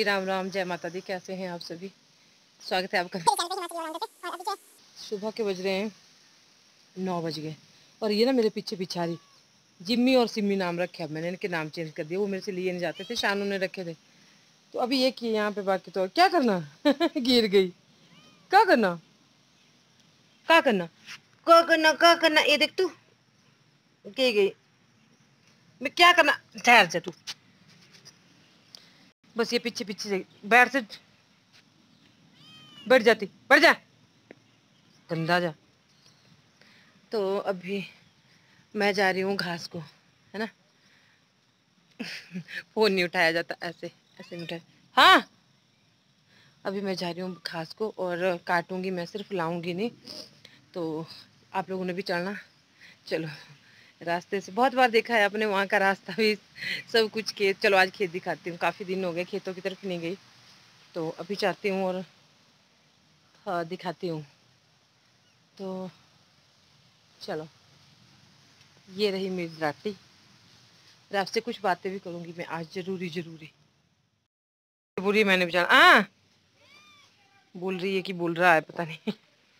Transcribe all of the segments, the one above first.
जी राम राम, जय माता दी। कैसे हैं आप सभी? स्वागत है आपका। सुबह के बज रहे हैं 9 बज गए और ये ना मेरे पीछे पीछे आ रही। जिम्मी और सिम्मी नाम रखे, अब मैंने इनके नाम चेंज कर दिए। वो मेरे से लिए नहीं जाते थे, शानू ने रखे थे। तो अभी ये किए यहाँ पे, बाकी तो क्या करना। गिर गई। क्या करना, क्या करना, क्या करना, क्या करना। ये देख तू के गई। मैं क्या करना, ठहर जा तू। बस ये पीछे पीछे से बैठ से बैठ जाती, बैठ जा, गंदा जा। तो अभी मैं जा रही हूँ घास को, है ना। फोन नहीं उठाया जाता, ऐसे ऐसे नहीं उठाया। हाँ, अभी मैं जा रही हूँ घास को और काटूंगी मैं, सिर्फ लाऊंगी नहीं। तो आप लोगों ने भी चलना। चलो, रास्ते से बहुत बार देखा है आपने, वहाँ का रास्ता भी सब कुछ खेत। चलो आज खेत दिखाती हूँ, काफ़ी दिन हो गए खेतों की तरफ नहीं गई, तो अभी चाहती हूँ और हाँ दिखाती हूँ। तो चलो, ये रही मेरी राटी। और आपसे कुछ बातें भी करूँगी मैं आज, ज़रूरी ज़रूरी। बुरी मैंने भी जाना। हाँ, बोल रही है कि बोल रहा है, पता नहीं।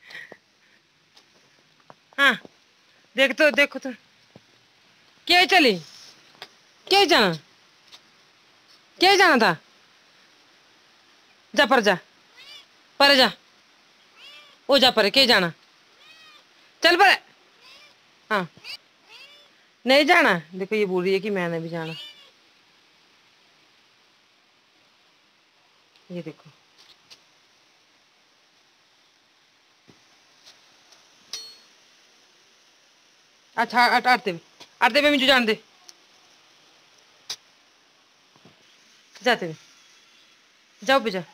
हाँ, देख तो देखो तो क्या चली, क्या जाना, क्या जाना था। जा पर जा, पर जा, ओ जा पर, क्या जाना, चल पर। हाँ, नहीं जाना। देखो ये बोल रही है कि मैंने भी जाना। ये देखो, अच्छा आते हुए मुझे जान दे, जाते हुए जाओ भी जा।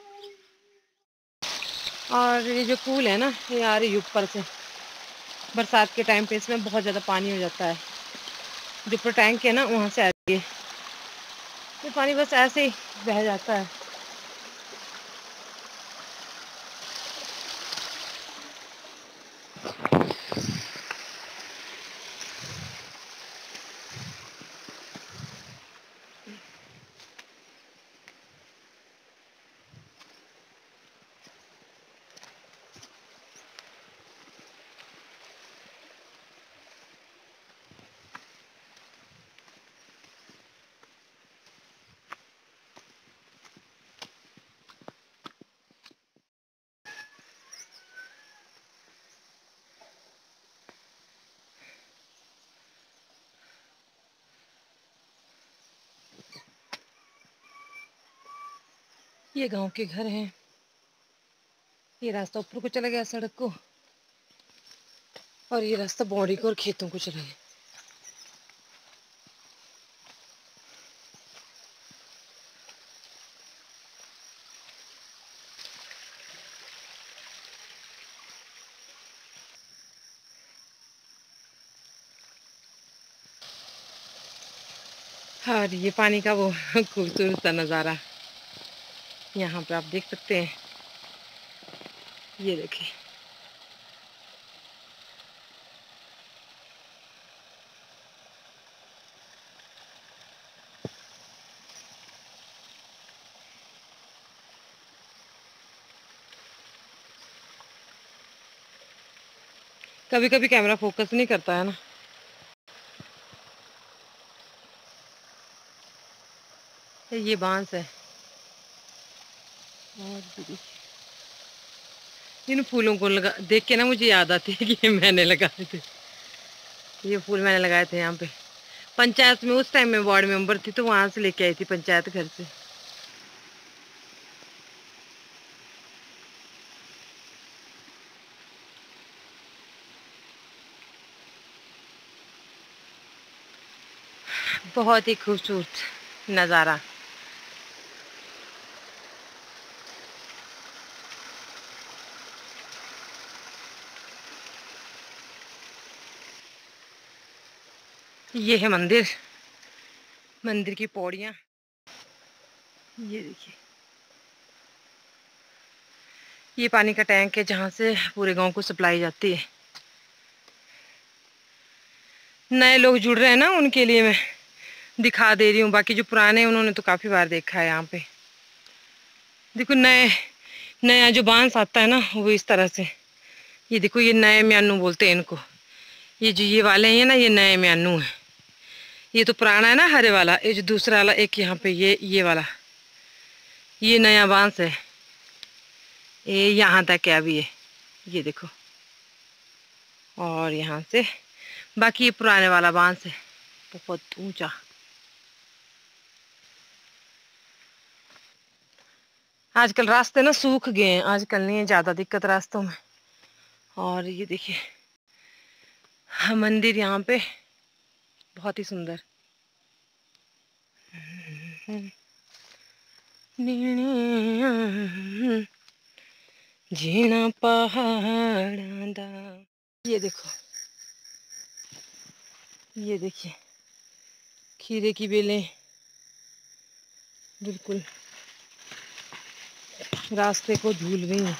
और ये जो पुल है ना, ये आ रही ऊपर से। बरसात के टाइम पे इसमें बहुत ज़्यादा पानी हो जाता है। जो ऊपर टैंक है ना, वहाँ से आ रही है ये पानी, बस ऐसे ही बह जाता है। ये गांव के घर हैं। ये रास्ता ऊपर को चला गया सड़क को, और ये रास्ता बाउंड्री को और खेतों को चला गया। और ये पानी का वो खूबसूरत सा नज़ारा यहाँ पे आप देख सकते हैं। ये देखिए, कभी कभी कैमरा फोकस नहीं करता है ना। ये बांस है। और भी इन फूलों को लगा देख के ना मुझे याद आती है कि ये मैंने लगाए थे। ये फूल मैंने लगाए थे यहाँ पे पंचायत में। उस टाइम में वार्ड मेंबर थी, तो वहां से लेके आई थी पंचायत घर से। बहुत ही खूबसूरत नज़ारा। ये है मंदिर, मंदिर की पौड़ियाँ। ये देखिए, ये पानी का टैंक है जहाँ से पूरे गांव को सप्लाई जाती है। नए लोग जुड़ रहे हैं ना, उनके लिए मैं दिखा दे रही हूँ। बाकी जो पुराने हैं उन्होंने तो काफ़ी बार देखा है यहाँ पे। देखो नए नया जो बांस आता है ना वो इस तरह से, ये देखो ये नए म्यानू बोलते हैं इनको। ये जो ये वाले हैं ना ये नए म्यानू है। ये तो पुराना है ना हरे वाला, ये जो दूसरा वाला एक यहाँ पे ये वाला ये नया बांस है। ये यहाँ तक है अभी ये देखो। और यहाँ से बाकी ये पुराने वाला बांस है बहुत ऊंचा। आजकल रास्ते ना सूख गए हैं, आजकल नहीं है ज़्यादा दिक्कत रास्तों में। और ये देखिए मंदिर यहाँ पे बहुत ही सुंदर। जीना पहाड़ दा। ये देखो, ये देखिए खीरे की बेलें बिल्कुल रास्ते को झूल गई हैं।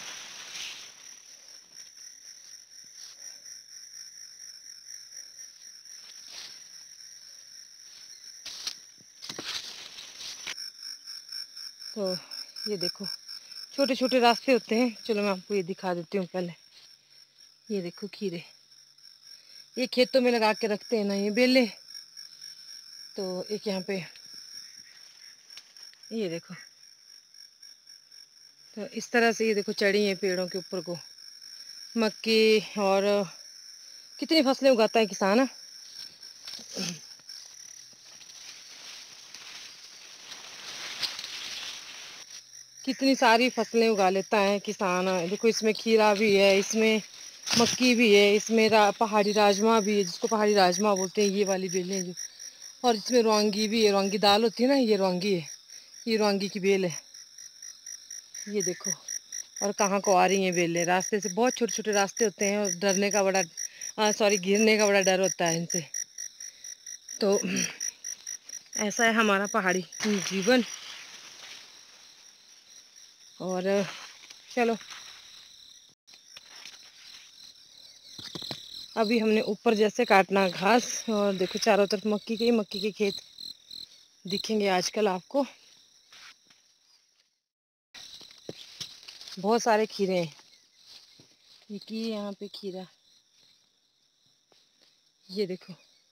तो ये देखो छोटे छोटे रास्ते होते हैं। चलो मैं आपको ये दिखा देती हूँ पहले। ये देखो खीरे, ये खेतों में लगा के रखते हैं ना ये बेले। तो एक यहाँ पे ये देखो, तो इस तरह से ये देखो चढ़ी है पेड़ों के ऊपर को मक्की। और कितनी फसलें उगाता है किसान। कितनी सारी फसलें उगा लेता है किसान। देखो इसमें खीरा भी है, इसमें मक्की भी है, इसमें पहाड़ी राजमा भी है जिसको पहाड़ी राजमा बोलते हैं, ये वाली बेलें जो। और इसमें रौंगी भी है, रौंगी दाल होती है ना, ये रौंगी है, ये रौंगी की बेल है। ये देखो और कहाँ को आ रही हैं बेलें। रास्ते से बहुत छोटे छोटे रास्ते होते हैं और डरने का बड़ा सॉरी गिरने का बड़ा डर होता है इनसे। तो ऐसा है हमारा पहाड़ी जीवन। और चलो अभी हमने ऊपर जैसे काटना घास। और देखो चारों तरफ मक्की के खेत दिखेंगे आजकल आपको। बहुत सारे खीरे हैं। ये की यहाँ पे खीरा, ये देखो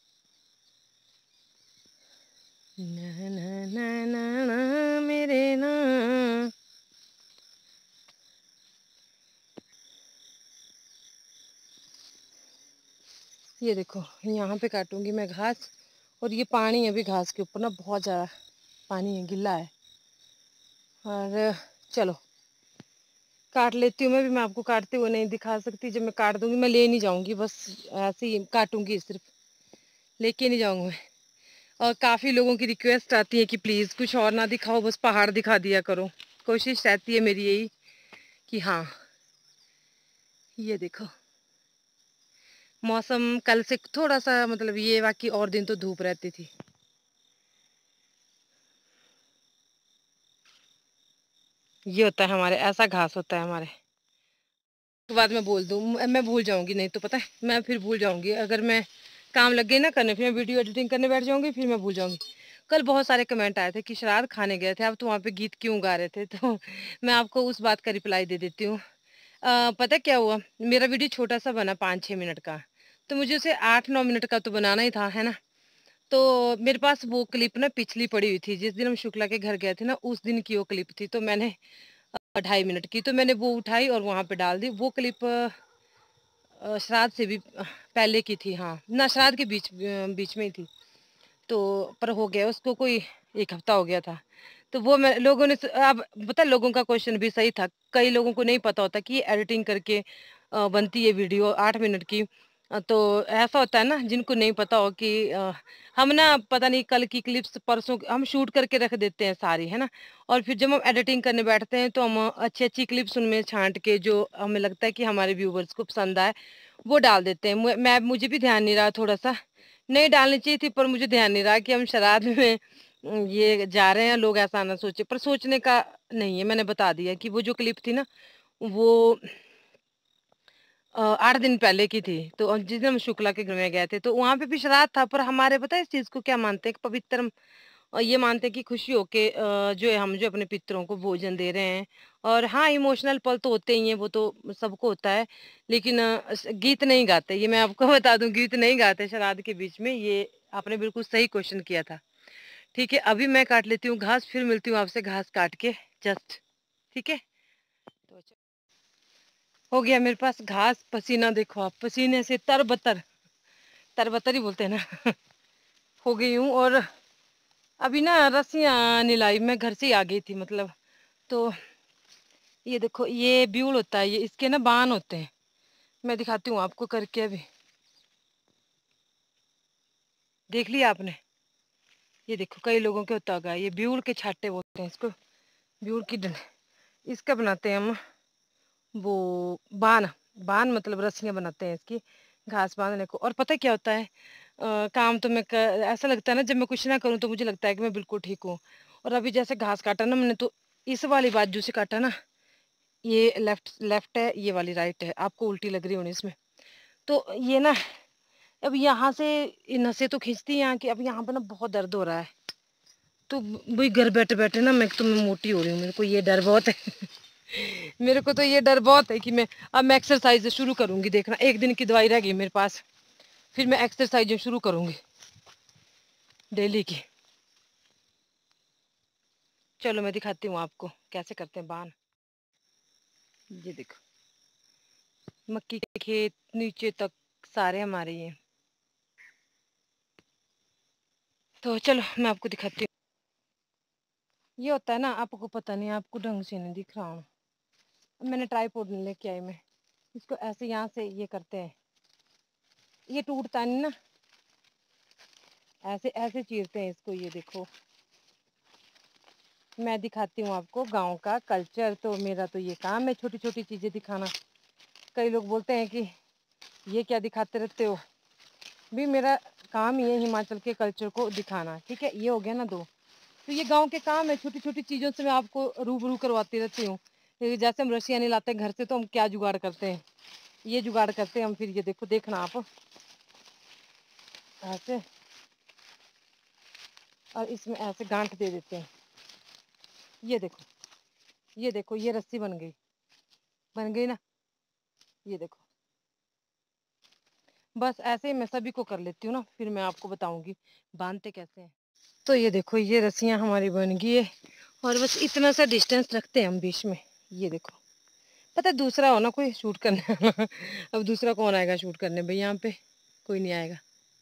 ना ना ना ना ना मेरे ना। ये देखो यहाँ पे काटूंगी मैं घास। और ये पानी है अभी घास के ऊपर ना, बहुत ज़्यादा पानी है, गिल्ला है। और चलो काट लेती हूँ मैं भी। मैं आपको काटते हुए नहीं दिखा सकती, जब मैं काट दूंगी मैं ले नहीं जाऊंगी, बस ऐसे ही काटूंगी, सिर्फ लेके नहीं जाऊंगी मैं। और काफ़ी लोगों की रिक्वेस्ट आती है कि प्लीज़ कुछ और ना दिखाओ, बस पहाड़ दिखा दिया करो। कोशिश रहती है मेरी यही कि हाँ। ये देखो मौसम कल से थोड़ा सा मतलब ये बाकी और दिन तो धूप रहती थी। ये होता है हमारे, ऐसा घास होता है हमारे। के बाद मैं बोल दूँ, मैं भूल जाऊंगी, नहीं तो पता है मैं फिर भूल जाऊंगी। अगर मैं काम लग गई ना करने, फिर मैं वीडियो एडिटिंग करने बैठ जाऊंगी, फिर मैं भूल जाऊंगी। कल बहुत सारे कमेंट आए थे कि श्राद्ध खाने गए थे आप तो वहाँ पे गीत क्यों गा रहे थे। तो मैं आपको उस बात का रिप्लाई दे देती हूँ। पता क्या हुआ, मेरा वीडियो छोटा सा बना 5-6 मिनट का, तो मुझे उसे 8-9 मिनट का तो बनाना ही था, है ना। तो मेरे पास वो क्लिप ना पिछली पड़ी हुई थी, जिस दिन हम शुक्ला के घर गए थे ना उस दिन की वो क्लिप थी। तो मैंने 2.5 मिनट की, तो मैंने वो उठाई और वहाँ पे डाल दी। वो क्लिप श्राद्ध से भी पहले की थी, हाँ ना श्राद्ध के बीच में ही थी। तो पर हो गया उसको कोई 1 हफ्ता हो गया था। तो वो मैं लोगों ने अब पता लोगों का क्वेश्चन भी सही था। कई लोगों को नहीं पता होता कि एडिटिंग करके बनती है वीडियो 8 मिनट की। तो ऐसा होता है ना जिनको नहीं पता हो कि हम ना पता नहीं कल की क्लिप्स परसों हम शूट करके रख देते हैं सारी, है ना। और फिर जब हम एडिटिंग करने बैठते हैं तो हम अच्छी अच्छी क्लिप्स उनमें छांट के जो हमें लगता है कि हमारे व्यूवर्स को पसंद आए वो डाल देते हैं। मुझे भी ध्यान नहीं रहा, थोड़ा सा नहीं डालनी चाहिए थी पर मुझे ध्यान नहीं रहा कि हम श्राद्ध में ये जा रहे हैं, लोग ऐसा ना सोचे। पर सोचने का नहीं है, मैंने बता दिया कि वो जो क्लिप थी ना वो 8 दिन पहले की थी। तो जिस दिन हम शुक्ला के घर में गए थे तो वहां पे भी श्राद्ध था। पर हमारे पता है इस चीज को क्या मानते हैं, एक पवित्र और ये मानते हैं कि खुशी होके जो है हम जो अपने पितरों को भोजन दे रहे हैं। और हाँ, इमोशनल पल तो होते ही हैं, वो तो सबको होता है। लेकिन गीत नहीं गाते, ये मैं आपको बता दूं, गीत नहीं गाते श्राद्ध के बीच में। ये आपने बिल्कुल सही क्वेश्चन किया था। ठीक है, अभी मैं काट लेती हूँ घास, फिर मिलती हूँ आपसे घास काट के जस्ट। ठीक है, तो हो गया मेरे पास घास। पसीना देखो आप, पसीने से तरबतर, तरबतर ही बोलते हैं ना हो गई हूँ। और अभी ना रस्सियाँ निलाई, मैं घर से ही आ गई थी मतलब। तो ये देखो, ये ब्यूल होता है, ये इसके ना बाण होते हैं। मैं दिखाती हूँ आपको करके। अभी देख लिया आपने? ये देखो, कई लोगों के होता होगा, ये ब्यूल के छाटे बोलते हैं इसको, ब्यूल की डंडे, इसका बनाते हैं हम वो बाण। बाण मतलब रस्सियाँ बनाते हैं इसकी, घास बांधने को। और पता है क्या होता है, काम तो ऐसा लगता है ना, जब मैं कुछ ना करूँ तो मुझे लगता है कि मैं बिल्कुल ठीक हूँ। और अभी जैसे घास काटा ना मैंने, तो इस वाली बाजू से काटा ना, ये लेफ्ट लेफ्ट है, ये वाली राइट है, आपको उल्टी लग रही होनी इसमें। तो ये ना, अब यहाँ से ये नसें तो खींचती हैं यहाँ की, अब यहाँ पे ना बहुत दर्द हो रहा है। तो वही घर बैठे बैठे ना मैं मोटी हो रही हूँ, मेरे को ये डर बहुत है मेरे को तो ये डर बहुत है कि अब मैं एक्सरसाइज शुरू करूंगी। देखना, एक दिन की दवाई रह गई मेरे पास, फिर मैं एक्सरसाइज शुरू करूंगी डेली की। चलो मैं दिखाती हूँ आपको कैसे करते हैं बाण। ये देखो, मक्की के खेत नीचे तक सारे हमारे ये। तो चलो मैं आपको दिखाती हूँ। ये होता है ना, आपको पता नहीं, आपको ढंग से नहीं दिख रहा हूँ। मैंने ट्राइपॉड नहीं लेके आई मैं। इसको ऐसे यहाँ से ये करते हैं, ये टूटता नहीं ना, ऐसे ऐसे चीरते हैं इसको। ये देखो, मैं दिखाती हूँ आपको गांव का कल्चर। तो मेरा तो ये काम है, छोटी छोटी चीज़ें दिखाना। कई लोग बोलते हैं कि ये क्या दिखाते रहते हो, भी मेरा काम ही है हिमाचल के कल्चर को दिखाना। ठीक है, ये हो गया ना दो। तो ये गांव के काम है, छोटी छोटी चीज़ों से मैं आपको रूबरू करवाती रहती हूँ। जैसे हम रसिया नहीं लाते घर से, तो हम क्या जुगाड़ करते हैं, ये जुगाड़ करते हैं हम। फिर ये देखो, देखना आप ऐसे, और इसमें ऐसे गांठ दे देते हैं। ये देखो, ये देखो, ये रस्सी बन गई, बन गई ना। ये देखो, बस ऐसे ही मैं सभी को कर लेती हूँ ना, फिर मैं आपको बताऊंगी बांधते कैसे हैं। तो ये देखो, ये रस्सियाँ हमारी बन गई है। और बस इतना सा डिस्टेंस रखते हैं हम बीच में। ये देखो, पता है दूसरा हो ना कोई शूट करने वाला अब दूसरा कौन आएगा शूट करने भाई, यहाँ पे कोई नहीं आएगा।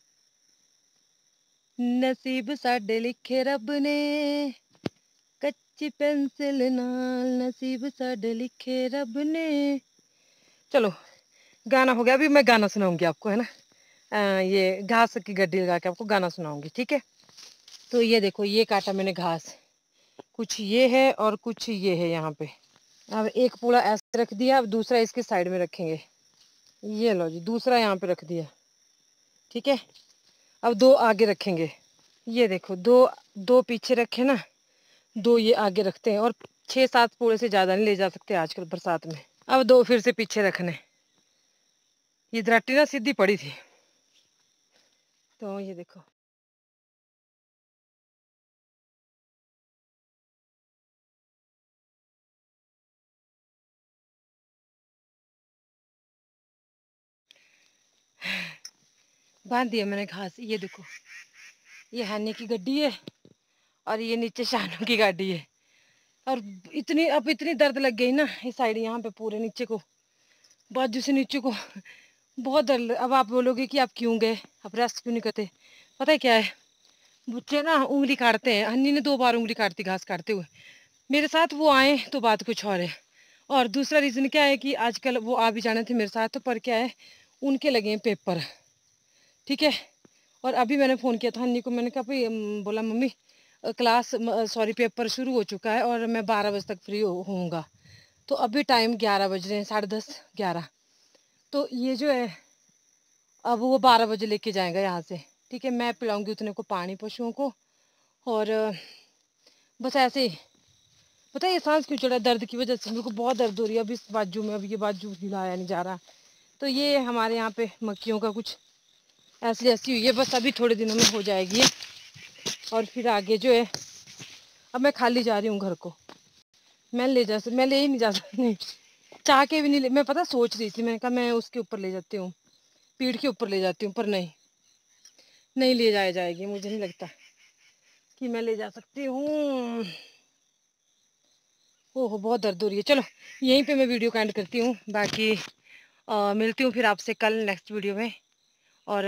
नसीब साडे लिखे रब ने, कच्ची पेंसिल नाल, नसीब साडे लिखे रब ने। चलो गाना हो गया। अभी मैं गाना सुनाऊंगी आपको, है ना। ये घास की गड्डी लगा के आपको गाना सुनाऊंगी, ठीक है। तो ये देखो, ये काटा मैंने घास, कुछ ये है और कुछ ये है यहाँ पे। अब एक पूरा ऐसे रख दिया, अब दूसरा इसके साइड में रखेंगे। ये लो जी, दूसरा यहाँ पे रख दिया, ठीक है। अब दो आगे रखेंगे। ये देखो, दो दो पीछे रखे ना, दो ये आगे रखते हैं। और 6-7 पूरे से ज़्यादा नहीं ले जा सकते आजकल बरसात में। अब दो फिर से पीछे रखने। ये दराटी ना सीधी पड़ी थी। तो ये देखो, बांध दिया मैंने घास। ये देखो, ये हानी की गड्डी है और ये नीचे शानू की गाड़ी है। और इतनी दर्द लग गई ना इस साइड, यहाँ पे पूरे नीचे को, बाजू से नीचे को बहुत दर्द। अब आप बोलोगे कि आप क्यों गए, आप रेस्ट क्यों नहीं करते। पता है क्या है, बच्चे ना उंगली काटते हैं। हन्नी ने 2 बार उंगली काट दी घास काटते हुए मेरे साथ। वो आए तो बात कुछ और है। और दूसरा रीज़न क्या है कि आजकल वो आ भी जाने थे मेरे साथ, पर क्या है, उनके लगे हैं पेपर, ठीक है। और अभी मैंने फ़ोन किया था हन्नी को, मैंने कहा भाई, बोला मम्मी क्लास, सॉरी पेपर शुरू हो चुका है और मैं 12 बजे तक फ्री होऊंगा। तो अभी टाइम 11 बज रहे हैं, 10:30 11। तो ये जो है, अब वो 12 बजे लेके जाएगा यहाँ से, ठीक है। मैं पिलाऊंगी उतने को पानी पशुओं को। और बस ऐसे ही। पता है ये सांस क्यों चढ़ा, दर्द की वजह से मेरे को बहुत दर्द हो रही है अब इस बाजू में। अब ये बाजू हिलाया नहीं जा रहा। तो ये हमारे यहाँ पे मक्खियों का कुछ ऐसी ऐसी हुई है, बस अभी थोड़े दिनों में हो जाएगी। और फिर आगे जो है, अब मैं खाली जा रही हूँ घर को। मैं ले ही नहीं जा सकती, नहीं चाह के भी नहीं ले। मैं पता सोच रही थी, मैंने कहा मैं उसके ऊपर ले जाती हूँ, पीठ के ऊपर ले जाती हूँ, पर नहीं, नहीं ले जाया जाएगी, मुझे नहीं लगता कि मैं ले जा सकती हूँ। ओहो बहुत दर्द हो रही है। चलो यहीं पे मैं वीडियो का एंड करती हूँ, बाकी मिलती हूँ फिर आपसे कल नेक्स्ट वीडियो में। और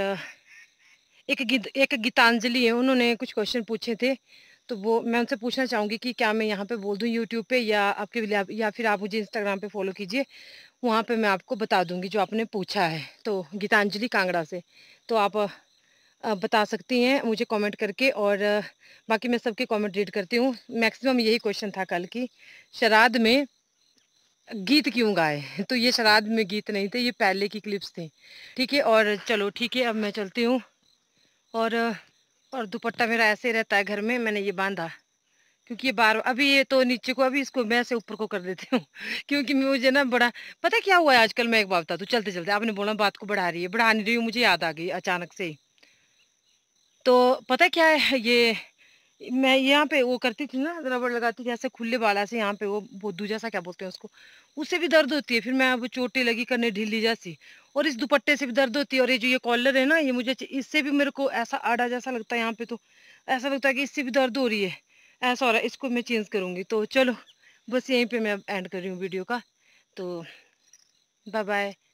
एक गीतांजलि है, उन्होंने कुछ क्वेश्चन पूछे थे, तो वो मैं उनसे पूछना चाहूँगी कि क्या मैं यहाँ पे बोल दूँ यूट्यूब पे, या आपके लिए, या फिर आप मुझे इंस्टाग्राम पे फॉलो कीजिए, वहाँ पे मैं आपको बता दूँगी जो आपने पूछा है। तो गीतांजलि कांगड़ा से, तो आप बता सकती हैं मुझे कमेंट करके। और बाकी मैं सबके कमेंट रीड करती हूँ। मैक्सिमम यही क्वेश्चन था कल की, श्राद्ध में गीत क्यों गाए। तो ये श्राद्ध में गीत नहीं थे, ये पहले की क्लिप्स थे। ठीक है, और चलो ठीक है, अब मैं चलती हूँ। और दुपट्टा मेरा ऐसे ही रहता है घर में, मैंने ये बांधा क्योंकि ये बार अभी ये तो नीचे को, अभी इसको मैं से ऊपर को कर देती हूँ क्योंकि मुझे ना बड़ा पता क्या हुआ है आजकल। मैं एक बात बता दूँ चलते चलते, आपने बोला बात को बढ़ा रही है, बढ़ा नहीं रही हूँ, मुझे याद आ गई अचानक से ही। तो पता क्या है, ये मैं यहाँ पे वो करती थी ना, रबड़ लगाती थी ऐसे खुले बाला से, यहाँ पे वो बोदू जैसा क्या बोलते हैं उसको, उससे भी दर्द होती है। फिर मैं अब चोटी लगी करने ढीली जैसी, और इस दुपट्टे से भी दर्द होती है। और ये जो ये कॉलर है ना, ये मुझे इससे भी मेरे को ऐसा आड़ा जैसा लगता है यहाँ पे, तो ऐसा लगता है कि इससे भी दर्द हो रही है, ऐसा हो रहा है। इसको मैं चेंज करूँगी। तो चलो बस यहीं पे मैं एंड कर रही हूँ वीडियो का। तो बाय बाय।